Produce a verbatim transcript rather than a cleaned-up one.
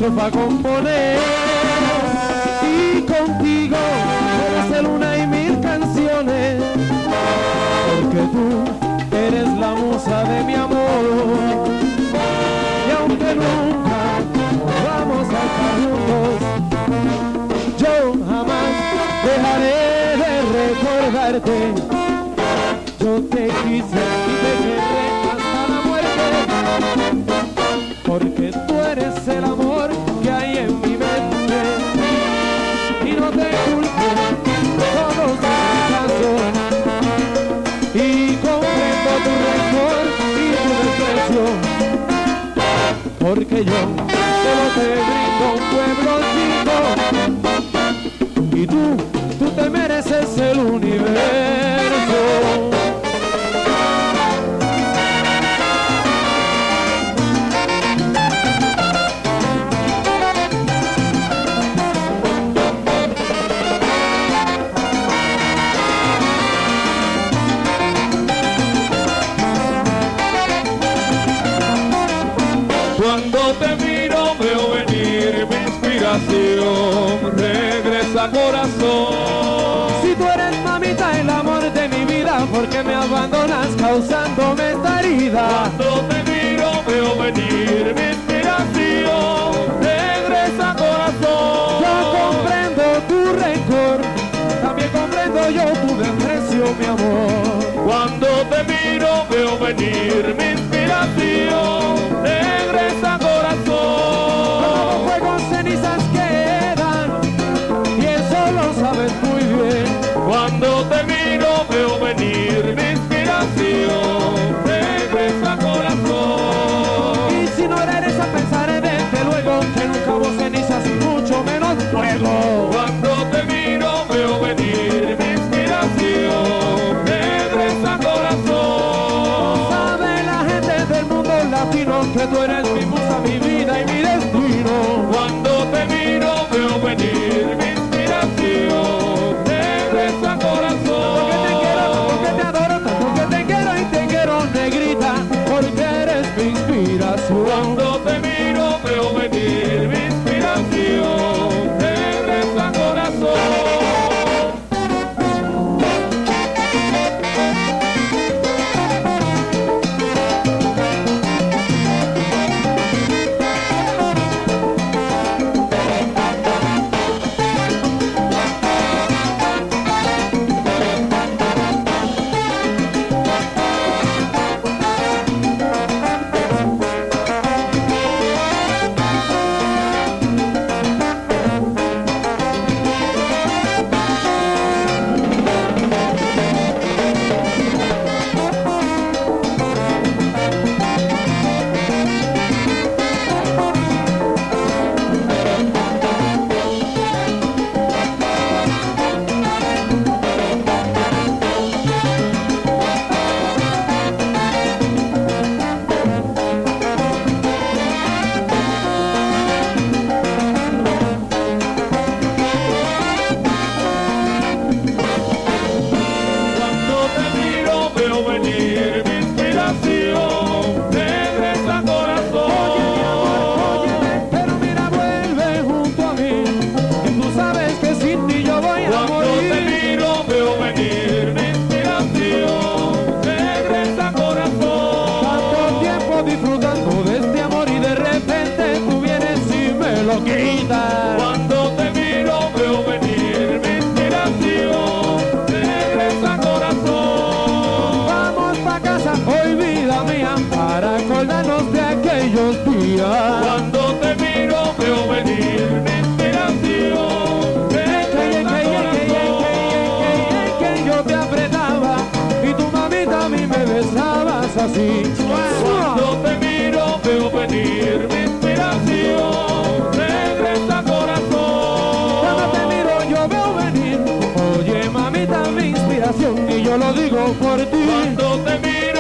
otro para componer. Y contigo quiero hacer una y mil canciones, porque tú eres la musa de mi amor. Y aunque nunca vamos a estar juntos, yo jamás dejaré de recordarte. Yo te quise y te querré hasta la muerte, porque tú eres el amor que hay en mi mente. Y no te culpo, todos hacen caso, y comprendo tu rencor y tu desprecio, porque yo solo te brindo un pueblo chico, y tú, tú te mereces el universo. Cuando te miro veo venir mi inspiración, regresa corazón. Si tú eres mamita el amor de mi vida, ¿por qué me abandonas causándome esta herida? Cuando te miro veo venir mi inspiración, regresa corazón. Yo comprendo tu rencor, también comprendo yo tu desprecio, mi amor. Cuando te miro veo venir mi inspiración, regresa corazón. Como fuego cenizas quedan, y eso lo sabes muy bien. Cuando te miro veo venir mi inspiración, regresa corazón. Y si no eres a pensar desde luego que nunca hubo cenizas y mucho menos fuego. Cuando te miro veo venir mi inspiración, regresa corazón. Sabe la gente del mundo latino que tú eres mi musa, mi vida y mi destino. Cuando te miro veo venir mi inspiración, regresa corazón. Porque te quiero, porque te adoro tanto, que te quiero y te quiero, negrita, porque eres mi inspiración. Cuando te miro veo venir mi inspiración, regresa corazón. Cuando te miro veo venir mi inspiración, regresa corazón. Vamos pa' casa hoy, vida mía, para acordarnos de aquellos días. Cuando te miro veo venir mi inspiración, regresa corazón. Que yo te apretaba y tu mamita a mí me besabas así. Cuando te miro veo venir mi inspiración, regresa corazón. Cuando te miro yo veo venir, oye mamita mi inspiración, y yo lo digo por ti. Cuando te miro